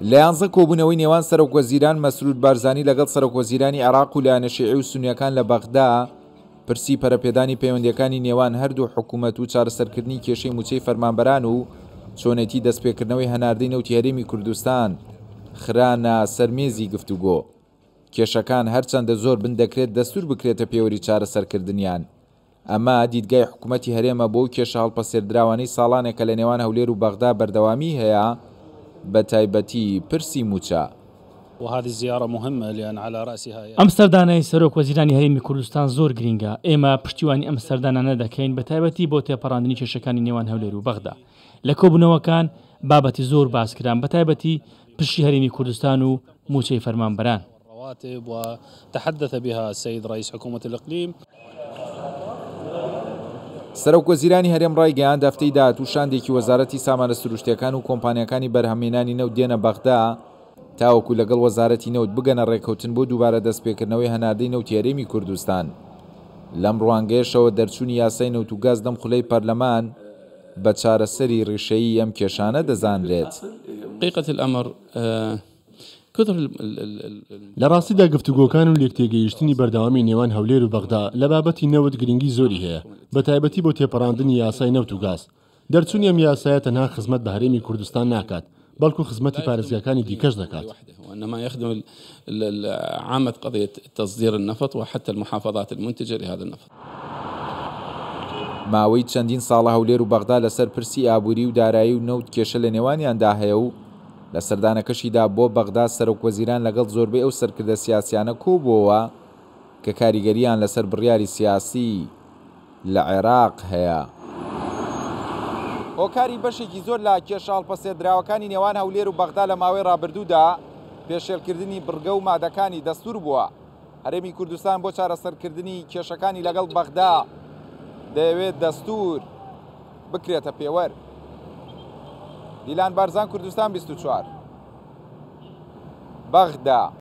لە 11 کۆبوونەوەی نێوان سەرۆکوەزیران مەسرود بارزانی لەگەڵ سەرۆکوەزیرانی عێراق و لایەنە شیعی و سونیەکان لە بەغدا پرسی پەرەپێدانی پەیوەندیەکانی نێوان هەردوو حکوومەت و چارەسەرکردنی کێشەی موچەی فەرمانبەران و چۆنێتی دەستپێکردنەوەی هەناردەی نەوتی هەرێمی کوردستان خرانە سەرمێزی گفتوگۆ. کێشەکان هەرچەندە زۆر بن دەکرێت دەستور بکرێتە پێوەری چارەسەرکردنیان. ئەمە دیدگای حکوومەتی هەرێمە بۆ کێشە هەڵپەسێردراوانەی ساڵانێکە لە نێوان هەولێر و بەغدا بەردەوامی هەیە، بە تایبەتی پرسی موچە. ئەم سەردانەی سەرۆک وەزیرانی هەرێمی کوردستان زۆر گرینگە. ئێمە پشتیوانی ئەم سەردانانە دەکەین بە تایبەتی بۆ تێپەڕاندنی کێشەکانی نێوان هەولێر و بەغدا. لە کۆبوونەوەکان بابەتی زۆر باسکران بە تایبەتی پشتی هەرێمی کوردستان و موچەی فەرمانبەران. وتحدث بها السيد رئيس حكومة الإقليم. سەرۆکوەزیرانی هەرێم ڕایگەیاند هەفتەی داهاتوو شاندێکی وەزارەتی سامانە سروشتیەکان و کۆمپانیەکانی بەرهەمهێنانی نەوت دێنە بەغدا تاوەکو لەگەڵ وەزارەتی نەوت بگەنە ڕێککەوتن بۆ دووبارە دەستپێکردنەوەی هەناردەی نەوتی هەرێمی کوردستان. لەم ڕوانگەیەشەوە دەرچوونی یاسای نەوت و گاز لەم خولەی پەرلەمان بە چارەسەری ڕیشەیی ئەم کێشانە دەزانرێت. لە ڕاستیدا گفتوگۆکان و لێکتێگەیشتنی بەردەوامی نێوان هەولێر و بەغدا لە بابەتی نەوت گرنگی زۆری هەیە، بە تایبەتی بۆ تێپەڕاندنی یاسای نەوت و گاز. دەرچوونی ئەم یاسایە تەنها خزمەت بە هەرێمی کوردستان ناکات، بەڵکو خزمەتی پارێزگاکانی دیکەش دەکات. وإنما يخدم عامة قضية تصدير النفط وحتى المحافظات المنتجة لهذا النفط. ماوەی چەندین ساڵە هەولێر و بەغدا لەسەر پرسی ئابووری و دارایی و نەوت کێشە لە نێوانیاندا هەیە و لە سەردانەکەشیدا بۆ بەغدا سەرۆکوەزیران لەگەڵ زۆربەی ئەو سەرکردە سیاسیانە کۆبووەوە کە کاریگەریان لەسەر بڕیاری سیاسی لە عێراق هەیە. هۆکاری بەشێکی زۆر لە کێشە هەڵپەسێردراوەکانی نێوان هەولێر و بەغدا لە ماوەی ڕابردوودا پێشێلکردنی بڕگە و مادەکانی دەستور بووە. هەرێمی کوردستان بۆ چارەسەرکردنی کێشەکانی لەگەڵ بەغدا دەیەوێت دەستور بکرێتە پێوەر. دیلان بارزان، کوردستان 24 بەغدا.